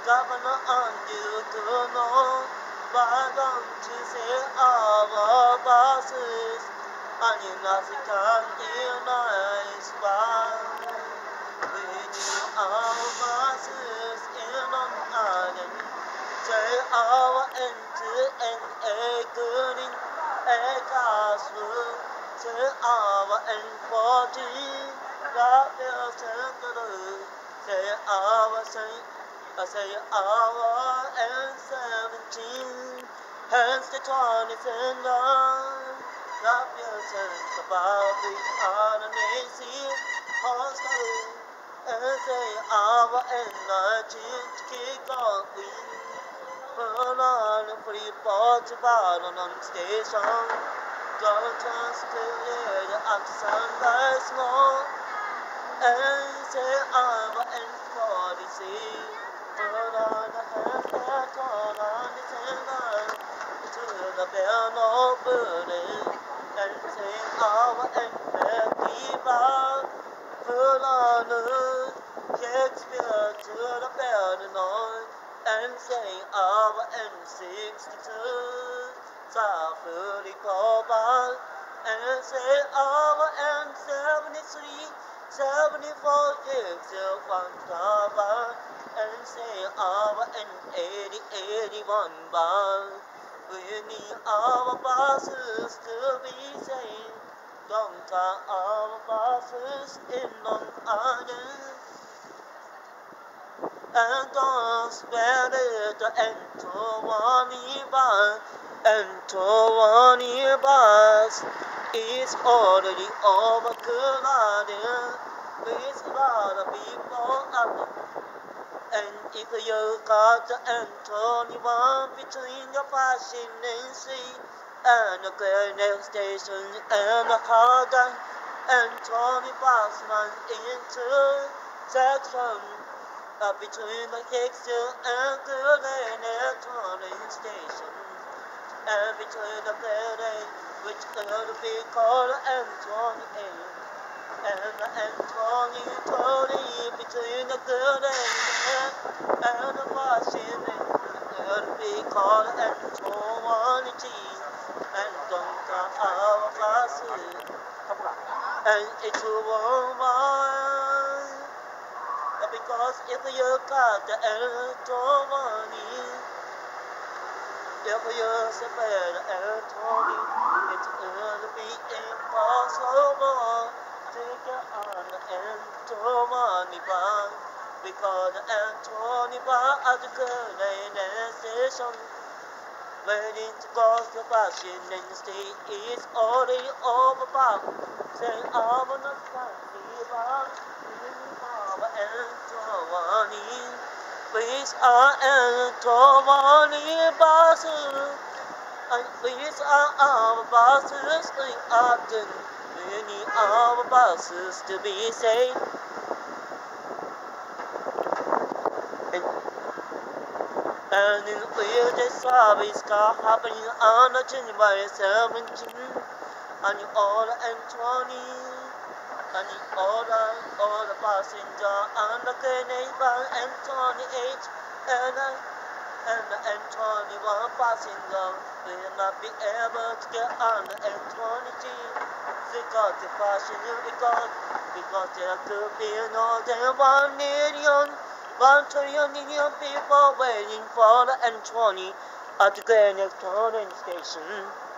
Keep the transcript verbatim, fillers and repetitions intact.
Governor on you to know. Why don't you say our bosses? And you nothing can hear nice one. We need our bosses in on island. Say our end to end a good in a classroom. Say our end fourteen. God will send the Lord. Say our say. I say hour and seventeen, hence the twenties and nine. Love yourself about the ordinary hostel. And say hour and nineteen to kick off the pull on the free port about on station. Go trust to the sunrise smoke. And say hour and forty-six. Put on the hand that call on the tender to the bell no burden and sing our and happy bar. Put on the Shakespeare to the bell noise and sing our and sixty-two. Softly call back and say our and seventy-three, seventy-four years of one cover. And say our and eighty, eighty-one bar. We need our bosses to be safe. Don't tell our bosses in Long Island. And don't spare it and to one bar. And to one bars. It's already over good. With a lot of people out. And if you got the Anthony one between the fashion sea and the Glenelg station and the harder Anthony Bassman into section uh, between the Hicksville and the Glenelg station and between the building which could be called Anthony A. And Anthony Tony between the good and the and the washing could be called Anthony T. And don't count our classes. And it's a woman. Because if you got the Anthony, if you separate Anthony, it will be impossible. Take on Anthony Bar, because Anthony Bar at the Glenelg station, waiting to go to Washington State is already over bar. Say I'm not Anthony Bar, Anthony, please are Anthony bosses, and please are our bosses in Ogden. We need our bosses to be safe. And, and in the weirdest service car happening on the January seventeenth, and you order Anthony, and you order all the passenger on the neighbor Anthony H. And, and the Anthony one passenger will not be able to get on the Anthony G. Because the fashion because because there could be more than one million, one trillion million people waiting for the Anthony at the Glenelg station.